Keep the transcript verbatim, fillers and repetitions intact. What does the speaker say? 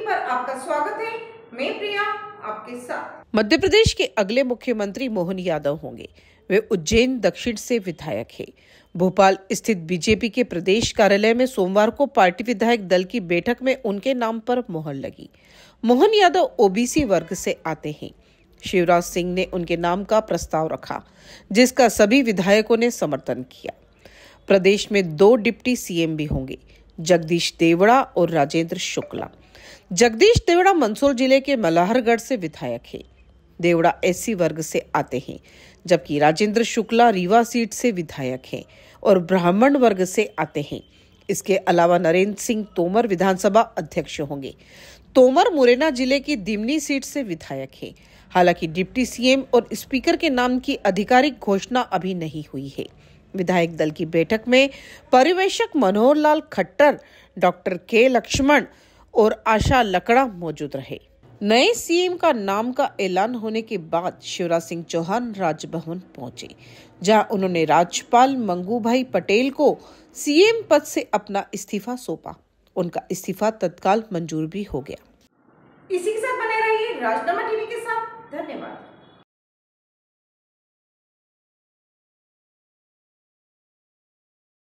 पर आपका स्वागत है। मैं प्रिया आपके साथ। मध्य प्रदेश के अगले मुख्यमंत्री मोहन यादव होंगे। वे उज्जैन दक्षिण से विधायक हैं। भोपाल स्थित बीजेपी के प्रदेश कार्यालय में सोमवार को पार्टी विधायक दल की बैठक में उनके नाम पर मोहर लगी। मोहन यादव ओबीसी वर्ग से आते हैं। शिवराज सिंह ने उनके नाम का प्रस्ताव रखा, जिसका सभी विधायकों ने समर्थन किया। प्रदेश में दो डिप्टी सीएम भी होंगे, जगदीश देवड़ा और राजेंद्र शुक्ला। जगदीश देवड़ा मंदसौर जिले के मल्हारगढ़ से विधायक है। देवड़ा एससी वर्ग से आते हैं, जबकि राजेंद्र शुक्ला रीवा सीट से विधायक हैं और ब्राह्मण वर्ग से आते हैं। इसके अलावा नरेंद्र सिंह तोमर विधानसभा अध्यक्ष होंगे। तोमर मुरैना जिले की दिमनी सीट से विधायक हैं। हालांकि डिप्टी सीएम और स्पीकर के नाम की आधिकारिक घोषणा अभी नहीं हुई है। विधायक दल की बैठक में पर्यवेक्षक मनोहर लाल खट्टर, डॉक्टर के लक्ष्मण और आशा लकड़ा मौजूद रहे। नए सीएम का नाम का ऐलान होने के बाद शिवराज सिंह चौहान राजभवन पहुंचे, जहां उन्होंने राज्यपाल मंगूभाई पटेल को सीएम पद से अपना इस्तीफा सौंपा। उनका इस्तीफा तत्काल मंजूर भी हो गया। इसी के साथ बने रहिए राजनामा टीवी के साथ। धन्यवाद।